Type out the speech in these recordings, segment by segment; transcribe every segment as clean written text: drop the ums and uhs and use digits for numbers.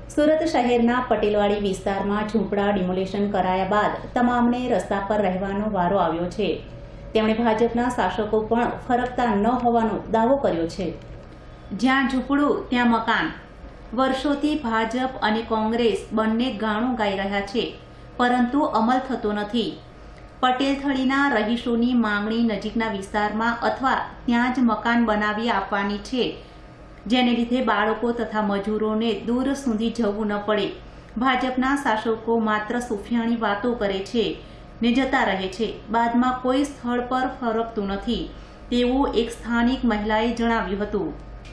સુરત શહેરના પટેલવાડી વિસ્તારમાં ઝૂંપડા ડિમોલિશન કરાયા બાદ તમામને રસ્તા પર રહેવાનો વારો આવ્યો છે। તેમણે ભાજપના શાસકો પણ ફરકતા ન હોવાનો દાવો કર્યો છે। જ્યાં ઝૂંપડું ત્યાં મકાન। વર્ષોથી ભાજપ અને કોંગ્રેસ બંને ગાણું ગાઈ રહ્યા છે, પરંતુ અમલ થતો નથી। પટેલથળીના રહીશોની માંગણી નજીકના વિસ્તારમાં અથવા ત્યાં જ મકાન બનાવી આપવાની છે, જેને લીધે બાળકો તથા મજૂરોને દૂર સુધી જવું ન પડે। ભાજપના શાસકો માત્ર સુફિયાણી વાતો કરે છે ને જતા રહે છે, બાદમાં કોઈ સ્થળ પર ફરકતું નથી તેવું એક સ્થાનિક મહિલાએ જણાવ્યું હતું।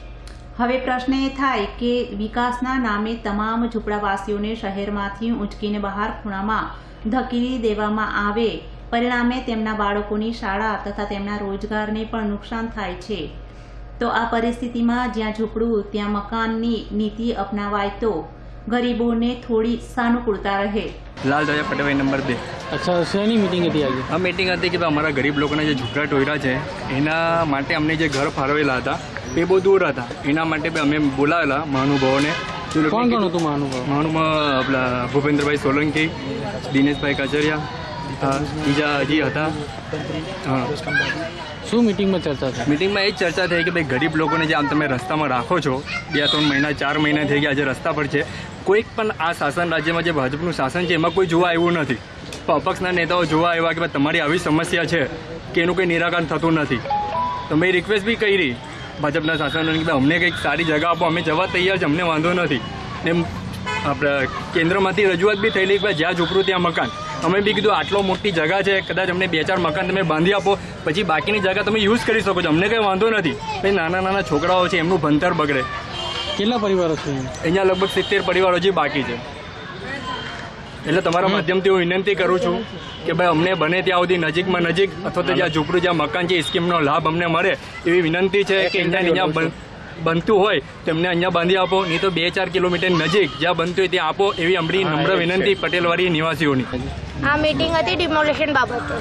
હવે પ્રશ્ન એ થાય કે વિકાસના નામે તમામ ઝૂંપડાવાસીઓને શહેરમાંથી ઊંચકીને બહાર ખૂણામાં ધકેલી દેવામાં આવે, પરિણામે તેમના બાળકોની શાળા તથા તેમના રોજગારને પણ નુકસાન થાય છે। તો આ પરિસ્થિતિમાં જ્યાં ઝૂંપડું ત્યાં મકાનની નીતિ અપનાવાય તો ગરીબોને થોડી સાનુકૂળતા રહે। लाल दरिया पटेवाई नंबर 2। अच्छा, શેની મીટિંગ હતી આજે? આ મીટિંગ હતી કે અમારા ગરીબ લોકોના જે ઝૂંપડા ટોયરા છે એના માટે અમને જે ઘર ફાળવેલા હતા એ બહુ દૂર હતા, એના માટે અમે બોલાવેલા મહાનુભાવોને। કોણ કોણ હતું મહાનુભાવ? આપણા ભૂપેન્દ્રભાઈ સોલંકી, દિનેશભાઈ કાચરિયા, બીજા હજી હતા। હા, શું મીટિંગમાં ચર્ચા થઈ? મીટિંગમાં એ જ ચર્ચા થઈ કે ભાઈ ગરીબ લોકોને જે આમ તમે રસ્તામાં રાખો છો, 2-3 મહિના 4 મહિના થઈ ગયા આજે રસ્તા પર છે, કોઈક પણ આ શાસન રાજ્યમાં જે ભાજપનું શાસન છે એમાં કોઈ જોવા આવ્યું નથી। અપક્ષના નેતાઓ જોવા આવ્યા કે ભાઈ તમારી આવી સમસ્યા છે કે એનું કંઈ નિરાકરણ થતું નથી। તો મેં રિક્વેસ્ટ બી કરી ભાજપના શાસનને કે અમને કંઈક સારી જગ્યા આપો, અમે જવા તૈયાર છે, અમને વાંધો નથી। ને આપણે કેન્દ્રમાંથી રજૂઆત બી થયેલી કે જ્યાં ઝૂંપડું ત્યાં મકાન। અમે બી કીધું આટલો મોટી જગ્યા છે, કદાચ અમને 2-4 મકાન તમે બાંધી આપો, પછી બાકીની જગ્યા તમે યુઝ કરી શકો છો, અમને કંઈ વાંધો નથી। ભાઈ નાના છોકરાઓ છે એમનું ભણતર બગડે। કેટલા પરિવારો છે અહીંયા? લગભગ 70 પરિવારો હજી બાકી છે। એટલે તમારા માધ્યમથી હું વિનંતી કરું છું કે ભાઈ અમને બને ત્યાં સુધી નજીકમાં નજીક અથવા તો જ્યાં ઝૂંપડું જ્યાં મકાન છે એ સ્કીમનો લાભ અમને મળે એવી વિનંતી છે કે અહીંયા બનતું હોય તો એમને અહીંયા બાંધી આપો, નહીં તો 2-4 કિલોમીટર નજીક જ્યાં બનતું હોય ત્યાં આપો એવી અમારી નમ્ર વિનંતી પટેલવાડી નિવાસીઓની। આ મીટિંગ હતી ડિમોલિશન બાબતે।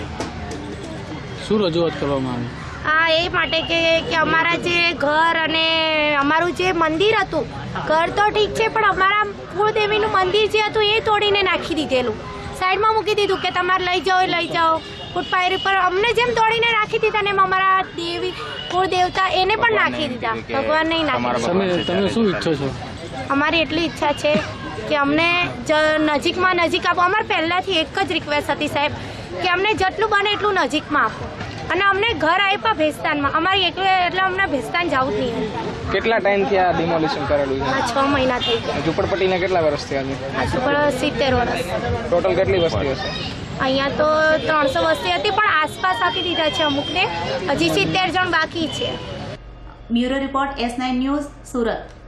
શું રજૂઆત કરવામાં આવી? આ એ માટે કે અમારા જે ઘર અને અમારું જે મંદિર હતું, ઘર તો ઠીક છે પણ અમારા કુળદેવીનું મંદિર જે હતું એ તોડીને નાખી દીધેલું, સાઈડમાં મૂકી દીધું કે તમારે લઈ જાઓ ફૂટપાયરી પર અમને જેમ તોડીને રાખી દીધા ને એમ અમારા દેવી કુળદેવતા એને પણ નાખી દીધા, ભગવાન નહીં નાખી। તમે શું ઈચ્છો છો? અમારી એટલી ઈચ્છા છે કે અમને નજીકમાં નજીક આપો। અમારે પહેલાંથી એક જ રિક્વેસ્ટ હતી સાહેબ કે અમને જેટલું બને એટલું નજીકમાં આપો, અને અમને ઘર આપ્યા ભેસ્તાનમાં, અમારી એટલે અમને ભેસ્તાન જવું જ નહીં। કેટલા ટાઈમથી આ ડિમોલિશન કરેલું છે? આ 6 મહિના થઈ ગયા। ઝૂંપડપટ્ટીને કેટલા વર્ષ થયા છે? આ ઝૂંપડ 70 વર્ષ। ટોટલ કેટલી વસ્તી હશે? અહીંયા તો 300 વસ્તી હતી, પણ આસપાસ આપી દીધા છે અમુકને, હજી 70 જણ બાકી છે। Bureau report S9 news, Surat.